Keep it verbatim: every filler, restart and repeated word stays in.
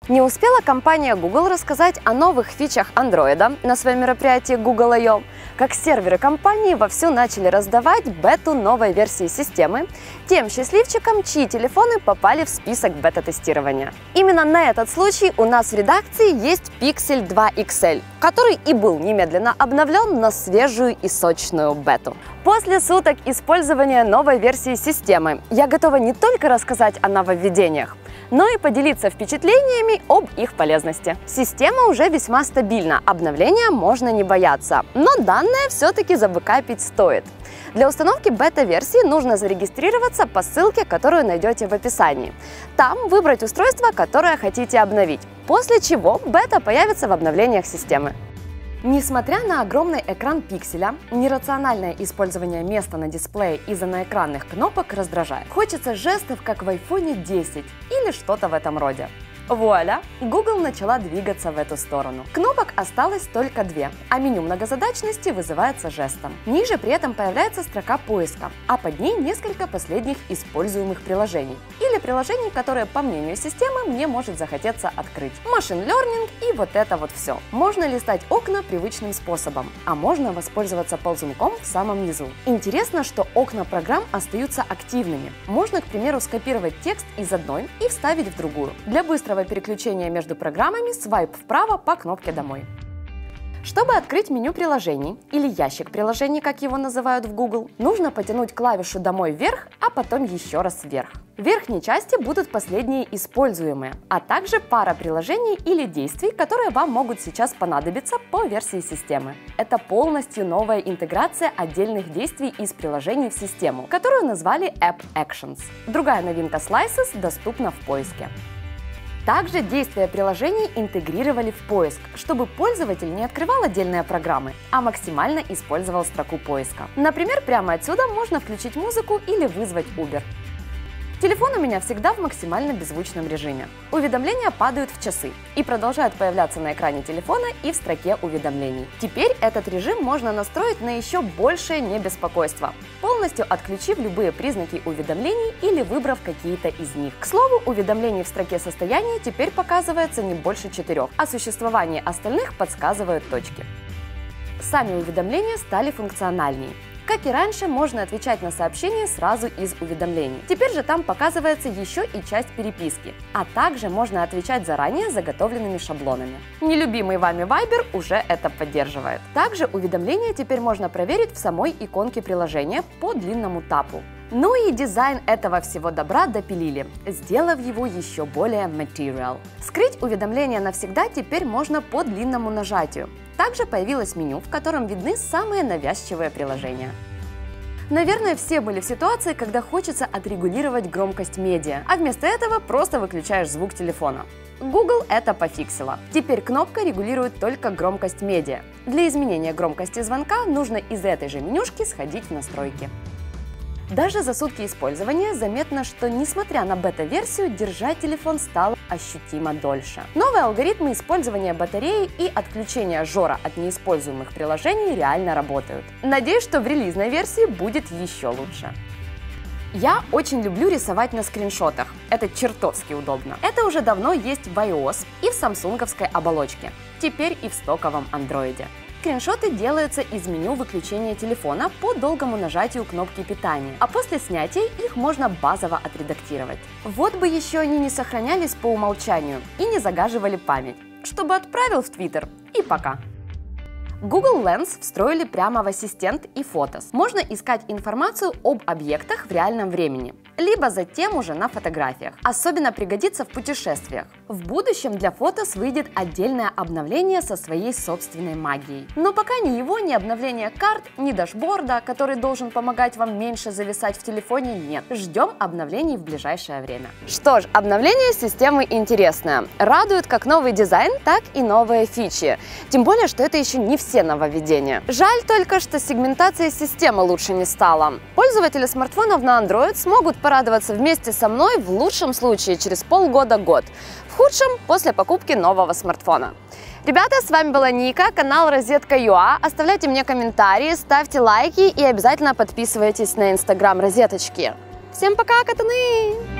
Не успела компания Google рассказать о новых фичах Android на своем мероприятии Google I O, как серверы компании вовсю начали раздавать бету новой версии системы тем счастливчикам, чьи телефоны попали в список бета-тестирования. Именно на этот случай у нас в редакции есть Pixel два икс эль, который и был немедленно обновлен на свежую и сочную бету. После суток использования новой версии системы я готова не только рассказать о нововведениях, но и поделиться впечатлениями об их полезности. Система уже весьма стабильна, обновления можно не бояться, но данные все-таки забэкапить стоит. Для установки бета-версии нужно зарегистрироваться по ссылке, которую найдете в описании. Там выбрать устройство, которое хотите обновить, после чего бета появится в обновлениях системы. Несмотря на огромный экран пикселя, нерациональное использование места на дисплее из-за наэкранных кнопок раздражает. Хочется жестов, как в айфоне десять или что-то в этом роде. Вуаля! Google начала двигаться в эту сторону. Кнопок осталось только две, а меню многозадачности вызывается жестом. Ниже при этом появляется строка поиска, а под ней несколько последних используемых приложений. Или приложений, которые, по мнению системы, мне может захотеться открыть. Machine Learning и вот это вот все. Можно листать окна привычным способом, а можно воспользоваться ползунком в самом низу. Интересно, что окна программ остаются активными. Можно, к примеру, скопировать текст из одной и вставить в другую. Для быстрого переключения между программами свайп вправо по кнопке «Домой». Чтобы открыть меню приложений, или ящик приложений, как его называют в Google, нужно потянуть клавишу «Домой» вверх, а потом еще раз вверх. В верхней части будут последние используемые, а также пара приложений или действий, которые вам могут сейчас понадобиться по версии системы. Это полностью новая интеграция отдельных действий из приложений в систему, которую назвали App Actions. Другая новинка Slices доступна в поиске. Также действия приложений интегрировали в поиск, чтобы пользователь не открывал отдельные программы, а максимально использовал строку поиска. Например, прямо отсюда можно включить музыку или вызвать Uber. Телефон у меня всегда в максимально беззвучном режиме. Уведомления падают в часы и продолжают появляться на экране телефона и в строке уведомлений. Теперь этот режим можно настроить на еще большее небеспокойство, полностью отключив любые признаки уведомлений или выбрав какие-то из них. К слову, уведомлений в строке состояния теперь показывается не больше четырех, о существовании остальных подсказывают точки. Сами уведомления стали функциональнее. Как и раньше, можно отвечать на сообщения сразу из уведомлений. Теперь же там показывается еще и часть переписки, а также можно отвечать заранее заготовленными шаблонами. Нелюбимый вами Viber уже это поддерживает. Также уведомления теперь можно проверить в самой иконке приложения по длинному тапу. Ну и дизайн этого всего добра допилили, сделав его еще более material. Скрыть уведомления навсегда теперь можно по длинному нажатию. Также появилось меню, в котором видны самые навязчивые приложения. Наверное, все были в ситуации, когда хочется отрегулировать громкость медиа, а вместо этого просто выключаешь звук телефона. Google это пофиксила. Теперь кнопка регулирует только громкость медиа. Для изменения громкости звонка нужно из этой же менюшки сходить в настройки. Даже за сутки использования заметно, что, несмотря на бета-версию, держать телефон стало ощутимо дольше. Новые алгоритмы использования батареи и отключения жора от неиспользуемых приложений реально работают. Надеюсь, что в релизной версии будет еще лучше. Я очень люблю рисовать на скриншотах, это чертовски удобно. Это уже давно есть в iOS и в самсунговской оболочке, теперь и в стоковом андроиде. Скриншоты делаются из меню выключения телефона по долгому нажатию кнопки питания, а после снятия их можно базово отредактировать. Вот бы еще они не сохранялись по умолчанию и не загаживали память, чтобы отправил в Twitter и пока. Google Lens встроили прямо в ассистент и Photos. Можно искать информацию об объектах в реальном времени, либо затем уже на фотографиях. Особенно пригодится в путешествиях. В будущем для Photos выйдет отдельное обновление со своей собственной магией. Но пока ни его, ни обновления карт, ни дашборда, который должен помогать вам меньше зависать в телефоне, нет. Ждем обновлений в ближайшее время. Что ж, обновление системы интересное. Радует как новый дизайн, так и новые фичи. Тем более, что это еще не все нововведения. Жаль только, что сегментация системы лучше не стала. Пользователи смартфонов на Android смогут порадоваться вместе со мной в лучшем случае через полгода-год, в худшем после покупки нового смартфона. Ребята, с вами была Ника, канал Розетка ю а. Оставляйте мне комментарии, ставьте лайки и обязательно подписывайтесь на инстаграм Розеточки. Всем пока, котаны!